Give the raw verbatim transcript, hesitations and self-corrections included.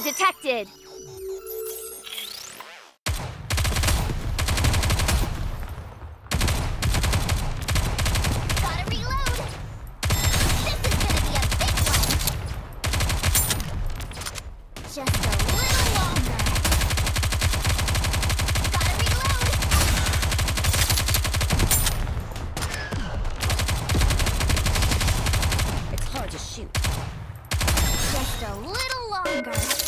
detected! Gotta reload! This is gonna be a big one! Just a little longer. Gotta reload! It's hard to shoot. Just a little longer.